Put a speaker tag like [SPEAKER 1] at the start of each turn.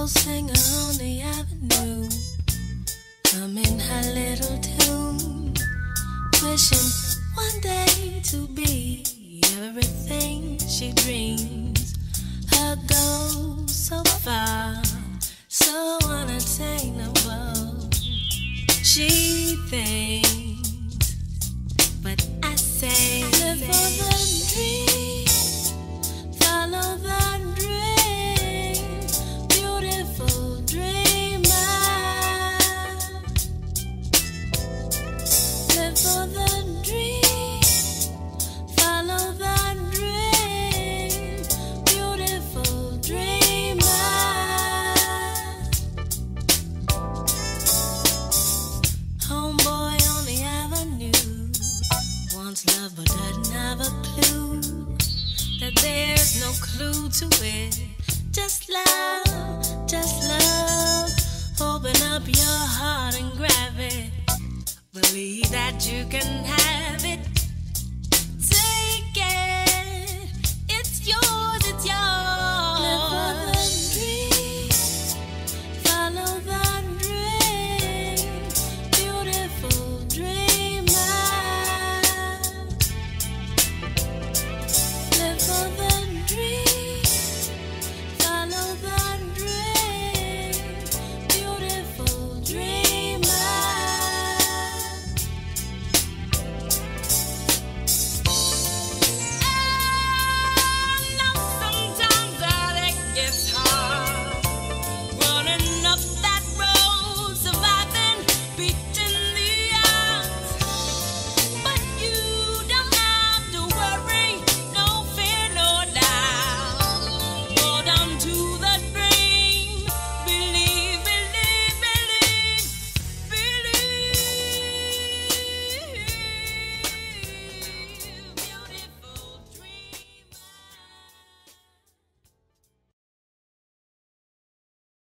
[SPEAKER 1] soul singer on the avenue, humming her little tune, wishing one day to be everything she dreams. Her goal so far, so unattainable. She thinks, but I say, live for the dream, follow the dream, beautiful dreamer. Live for the dream, follow the dream, beautiful dreamer. Homeboy on the avenue wants love but doesn't have a clue that there's no clue to it. Just love, just love. Open up your heart and grab it. Believe that you can have